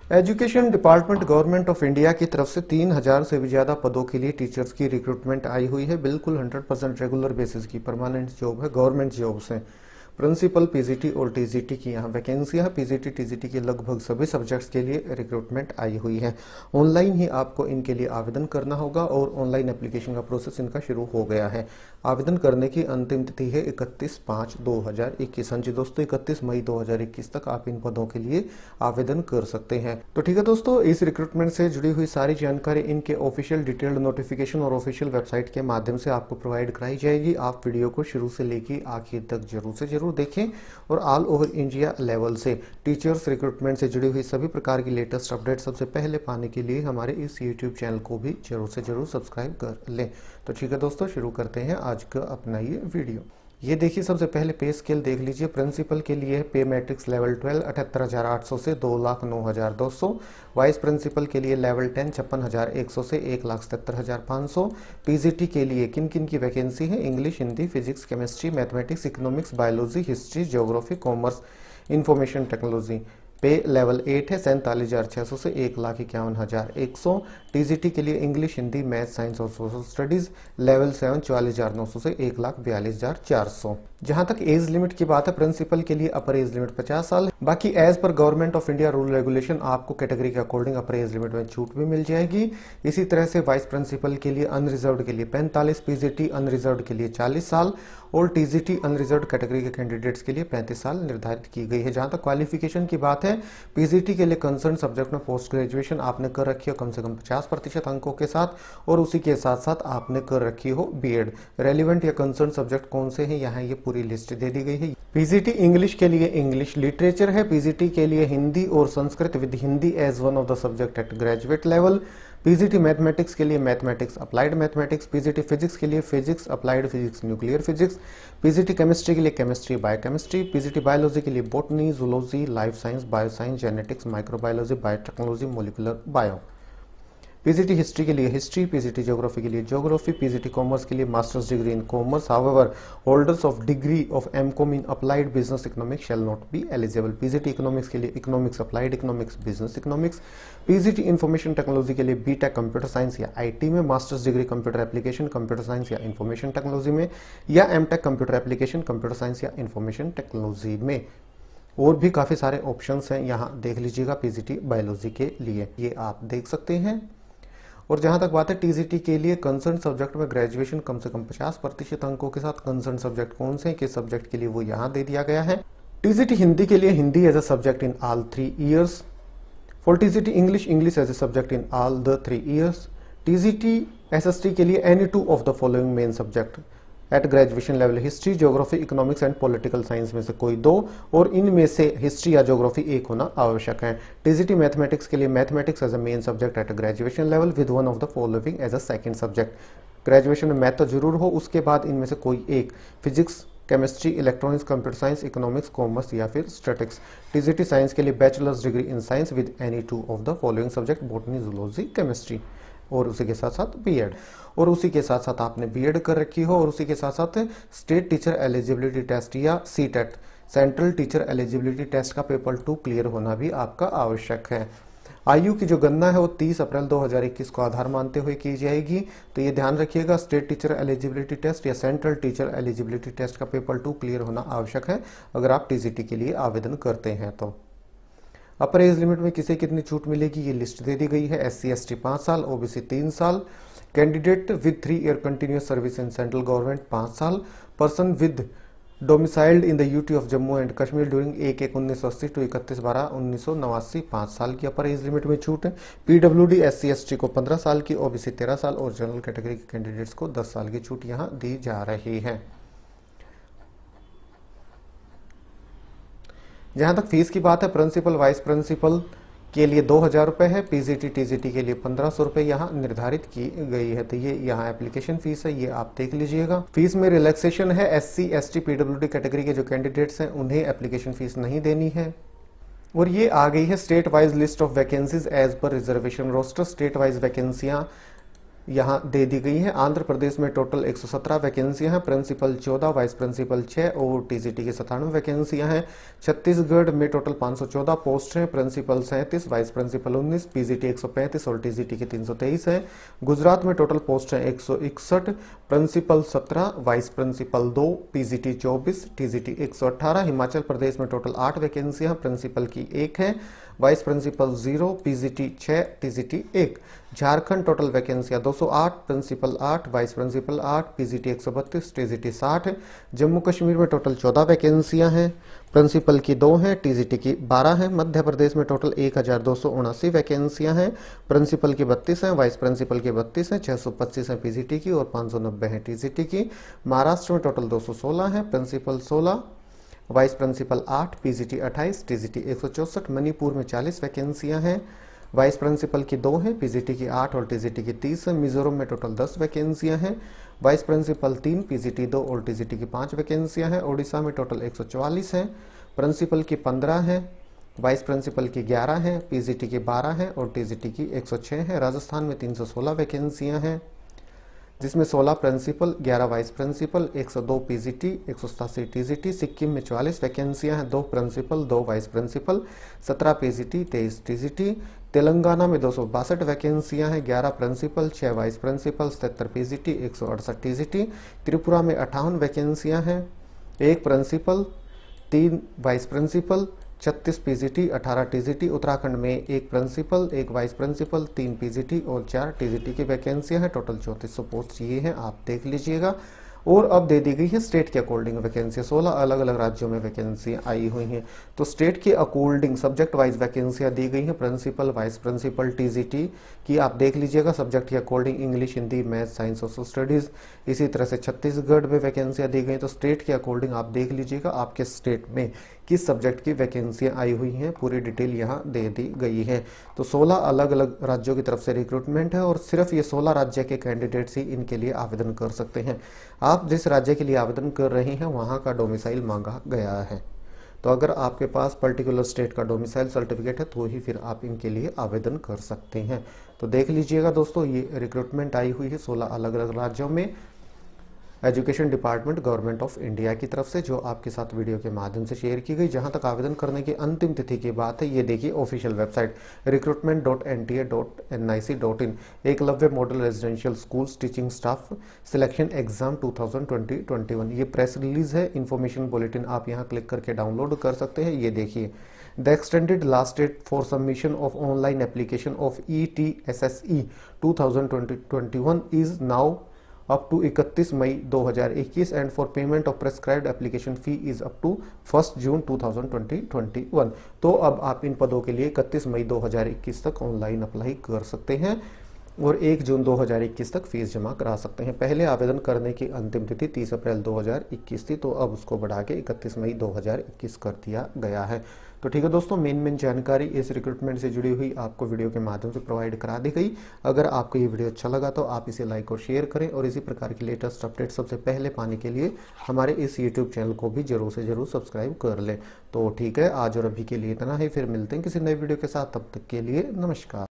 Education department government of India की तरफ से 3000 से भी ज्यादा पदों के लिए टीचर्स की रिक्रूटमेंट आई हुई है। बिल्कुल 100% रेगुलर बेसिस की परमानेंट जॉब है, गवर्नमेंट जॉब्स हैं। प्रिंसिपल, पीजीटी और टीजीटी की यहाँ वैकेंसियां है। पीजीटी टीजीटी के लगभग सभी सब्जेक्ट्स के लिए रिक्रूटमेंट आई हुई है। ऑनलाइन ही आपको इनके लिए आवेदन करना होगा और ऑनलाइन एप्लीकेशन का प्रोसेस इनका शुरू हो गया है। आवेदन करने की अंतिम तिथि है 31/5/2021। हाँ जी दोस्तों, 31 मई 2021 तक आप इन पदों के लिए आवेदन कर सकते हैं। तो ठीक है दोस्तों, इस रिक्रूटमेंट से जुड़ी हुई सारी जानकारी इनके ऑफिशियल डिटेल्ड नोटिफिकेशन और ऑफिशियल वेबसाइट के माध्यम से आपको प्रोवाइड कराई जाएगी। आप वीडियो को शुरू से लेकर आखिर तक जरूर से जरूर देखें और ऑल ओवर इंडिया लेवल से टीचर्स रिक्रूटमेंट से जुड़ी हुई सभी प्रकार की लेटेस्ट अपडेट सबसे पहले पाने के लिए हमारे इस यूट्यूब चैनल को भी जरूर से जरूर सब्सक्राइब कर लें। तो ठीक है दोस्तों, शुरू करते हैं आज का अपना ये वीडियो। ये देखिए, सबसे पहले पे स्केल देख लीजिए। प्रिंसिपल के लिए पे मैट्रिक्स लेवल 12 78,800 से 2,09,200। वाइस प्रिंसिपल के लिए लेवल 10 56,100 से 1,77,500। पीजीटी के लिए किन किन की वैकेंसी है? English, Hindi, physics, chemistry, mathematics, economics, biology, history, geography, commerce, information technology. Pay level 8 है 47,600 से 1,51,100। टीजीटी के लिए इंग्लिश, हिंदी, मैथ, साइंस और सोशल स्टडीज लेवल 7 44,900 से 1,42,400। जहां तक एज लिमिट की बात है, प्रिंसिपल के लिए अपर एज लिमिट 50 साल। बाकी एज पर government of India rule regulation आपको कैटेगरी के अकॉर्डिंग अपर एज लिमिट में छूट भी मिल जाएगी। इसी तरह से वाइस प्रिंसिपल के लिए अनरिजर्व्ड के लिए 45, पीजीटी अनरिजर्व्ड के लिए 40 साल और टीजीटी अनरिजर्व्ड कैटेगरी के कैंडिडेट्स के लिए 35 साल निर्धारित की गई है। जहां तक क्वालिफिकेशन की बात है, पीजीटी के लिए कंसर्न सब्जेक्ट में पोस्ट ग्रेजुएशन आपने कर रखी हो कम से कम 50% अंकों के साथ और उसी के साथ साथ आपने कर रखी हो बीएड। रेलिवेंट या कंसर्न सब्जेक्ट कौन से हैं, यहाँ ये पूरी लिस्ट दे दी गई है। पीजीटी इंग्लिश के लिए इंग्लिश लिटरेचर है। पीजीटी के लिए हिंदी और Sanskrit with Hindi as one of the subject at graduate level. PGT mathematics के लिए mathematics applied mathematics. PGT physics के लिए physics applied physics nuclear physics. PGT chemistry के लिए केमिस्ट्री बायोकेमिस्ट्री। पीजीटी बायोलॉजी के लिए botany, zoology, life science, bioscience, genetics, microbiology, biotechnology, molecular bio. PGT history के लिए हिस्ट्री। पीजीटी ज्योग्राफी के लिए ज्योग्राफी। पीजीटी कॉमर्स के लिए masters degree in commerce. However holders of degree of MCom in applied business economics shall not be eligible. PGT economics के लिए economics applied economics business economics. PGT information technology के लिए BTech computer science या IT में, masters degree computer application computer science या information technology में, या MTech computer application computer science या इंफॉर्मेशन टेक्नोलॉजी में। और भी काफी सारे ऑप्शंस हैं, यहाँ देख लीजिएगा। पीजीटी बायोलॉजी के लिए ये आप देख सकते हैं। और जहां तक बात है टीजीटी के लिए कंसर्न सब्जेक्ट में ग्रेजुएशन कम से कम 50% अंकों के साथ, कंसर्न सब्जेक्ट कौन से हैं, किस सब्जेक्ट के लिए, वो यहां दे दिया गया है। टीजीटी हिंदी के लिए Hindi as a subject in all 3 years. For TGT English, English as a subject in all the 3 years. TGT SST के लिए any 2 of the following main subject at graduation level, history, geography, economics and political science में से कोई 2 और इनमें से history या geography एक होना आवश्यक है। टीजीटी मैथमेटिक्स के लिए mathematics as a main subject at graduation level with one of the following as a second subject. Graduation में मैथ तो जरूर हो, उसके बाद इनमें से कोई एक, physics, chemistry, electronics, computer science, economics, commerce या फिर स्टैटिक्स। टीजीटी साइंस के लिए bachelors degree in science with any 2 of the following subject, botany, zoology, chemistry और उसी के साथ साथ बीएड। और उसी के साथ साथ आपने बीएड कर रखी हो और उसी के साथ साथ स्टेट टीचर एलिजिबिलिटी टेस्ट या CTET, central teacher eligibility test का पेपर 2 क्लियर होना भी आपका आवश्यक है। आयु की जो गणना है वो 30 अप्रैल 2021 को आधार मानते हुए की जाएगी। तो ये ध्यान रखिएगा, स्टेट टीचर एलिजिबिलिटी टेस्ट या सेंट्रल टीचर एलिजिबिलिटी टेस्ट का पेपर 2 क्लियर होना आवश्यक है अगर आप टीजीटी के लिए आवेदन करते हैं तो। अपर एज लिमिट में किसे कितनी छूट मिलेगी, ये लिस्ट दे दी गई है। एससी एसटी 5 साल, ओबीसी 3 साल, candidate with 3 year continuous service in central government 5 साल, person with domiciled in the UT of Jammu and Kashmir during 1/1/1980 to 31/12/1989 5 साल की अपर एज लिमिट में छूट है। पीडब्ल्यूडी एससी एसटी को 15 साल की, ओबीसी 13 साल और जनरल कैटेगरी के कैंडिडेट्स को 10 साल की छूट यहाँ दी जा रही है। जहां तक फीस की बात है, प्रिंसिपल वाइस प्रिंसिपल के लिए 2,000 रुपये है। पीजीटी टीजीटी के लिए 1,500 रुपये यहाँ निर्धारित की गई है। तो ये यहाँ एप्लीकेशन फीस है, ये आप देख लीजिएगा। फीस में रिलैक्सेशन है। एससी एसटी पीडब्ल्यूडी कैटेगरी के जो कैंडिडेट्स हैं उन्हें एप्लीकेशन फीस नहीं देनी है। और ये आ गई है state wise list of vacancies as per reservation roster. State wise वैकेंसियां यहाँ दे दी गई है। आंध्र प्रदेश में टोटल 117 वैकेंसियां हैं, प्रिंसिपल 14, वाइस प्रिंसिपल 6 और टीजीटी की 97 वैकेंसियां हैं। छत्तीसगढ़ में टोटल 514 पोस्ट हैं, प्रिंसिपल 37, वाइस प्रिंसिपल 19, पीजीटी 135 और टीजीटी की 323 है। गुजरात में टोटल पोस्ट हैं 161, principal 17, vice principal 2, PGT 24, TGT 118। Himachal Pradesh में टोटल 8 वैकेंसियां, प्रिंसिपल की 1 है, vice principal 0, PGT 6, TGT 1। Jharkhand total वैकेंसियां 208, principal 8, vice principal 8, PGT 132, TGT 60। Jammu Kashmir में टोटल 14 वैकेंसियां हैं, प्रिंसिपल की 2 हैं, टीजीटी की 12 हैं। मध्य प्रदेश में टोटल 1279 वैकेंसियां हैं, प्रिंसिपल की 32 हैं, वाइस प्रिंसिपल की 32 हैं, 625 हैं पीजीटी की और 590 हैं टीजीटी की। महाराष्ट्र में टोटल 216 हैं, principal 16, vice principal 8, PGT 28, TGT 164। Manipur में 40 वैकेंसियां हैं, वाइस प्रिंसिपल की 2 हैं, पीजीटी की 8 और टीजीटी की 30 है। मिजोरम में टोटल 10 वैकेंसियां हैं, वाइस प्रिंसिपल 3, पीजीटी 2 और टीजीटी की 5 वैकेंसियां हैं। ओडिशा में टोटल 144 हैं, प्रिंसिपल की 15 हैं, वाइस प्रिंसिपल की 11 हैं, पीजीटी की 12 हैं और टीजीटी की 106 है। राजस्थान में 316 वैकेंसियां हैं, जिसमें 16 principal, 11 vice principal, 102 PGT, 187 TGT. Sikkim में 44 वैकेंसियां हैं, 2 principal, 2 vice principal, 17 PGT, 23 TGT. Telangana में 262 वैकेंसियां हैं, 11 principal, 6 vice principal, 77 PGT, 168 TGT. Tripura में 58 वैकेंसियां हैं, 1 principal, 3 vice principal, 36 PGT, 18 TGT. Uttarakhand में 1 प्रिंसिपल, 1 वाइस प्रिंसिपल, 3 पीजीटी और 4 टीजीटी की वैकेंसियां हैं। टोटल 3400 पोस्ट ये हैं, आप देख लीजिएगा। और अब दे दी गई है स्टेट के अकॉर्डिंग वैकेंसी, 16 अलग अलग राज्यों में वैकेंसियां आई हुई हैं। तो स्टेट के अकॉर्डिंग सब्जेक्ट वाइज वैकेंसियां दी गई हैं, प्रिंसिपल, वाइस प्रिंसिपल, टीजीटी की आप देख लीजिएगा। सब्जेक्ट के according English, Hindi, math, science, social studies. इसी तरह से छत्तीसगढ़ में वैकेंसियां दी गई। तो स्टेट के अकॉर्डिंग आप देख लीजिएगा आपके स्टेट में किस सब्जेक्ट की वैकेंसियां आई हुई हैं, पूरी डिटेल यहाँ दे दी गई है। तो 16 अलग अलग राज्यों की तरफ से रिक्रूटमेंट है और सिर्फ ये 16 राज्य के कैंडिडेट्स ही इनके लिए आवेदन कर सकते हैं। आप जिस राज्य के लिए आवेदन कर रहे हैं वहाँ का डोमिसाइल मांगा गया है। तो अगर आपके पास पर्टिकुलर स्टेट का डोमिसाइल सर्टिफिकेट है तो ही फिर आप इनके लिए आवेदन कर सकते हैं। तो देख लीजिएगा दोस्तों, ये रिक्रूटमेंट आई हुई है 16 अलग अलग राज्यों में education department government of India की तरफ से, जो आपके साथ वीडियो के माध्यम से शेयर की गई। जहां तक आवेदन करने की अंतिम तिथि की बात है, ये देखिए ऑफिशियल वेबसाइट recruitment.nta.nic.in। Eklavya model residential schools teaching staff selection exam 2020-21 ये प्रेस रिलीज है। इन्फॉर्मेशन बुलेटिन आप यहाँ क्लिक करके डाउनलोड कर सकते हैं। ये देखिए, the extended last date for submission of online application of ETSSE 2020-21 is now up to 31 May 2021 and for payment of prescribed application fee is up to 1 June 2020-21। तो अब आप इन पदों के लिए 31 मई 2021 तक ऑनलाइन अप्लाई कर सकते हैं और 1 जून 2021 तक फीस जमा करा सकते हैं। पहले आवेदन करने की अंतिम तिथि 30 अप्रैल 2021 थी, तो अब उसको बढ़ा के 31 मई 2021 कर दिया गया है। तो ठीक है दोस्तों, मेन जानकारी इस रिक्रूटमेंट से जुड़ी हुई आपको वीडियो के माध्यम से प्रोवाइड करा दी गई। अगर आपको ये वीडियो अच्छा लगा तो आप इसे लाइक और शेयर करें और इसी प्रकार की लेटेस्ट अपडेट सबसे पहले पाने के लिए हमारे इस यूट्यूब चैनल को भी जरूर से जरूर सब्सक्राइब कर लें। तो ठीक है, आज और अभी के लिए इतना ही, फिर मिलते हैं किसी नए वीडियो के साथ। तब तक के लिए नमस्कार।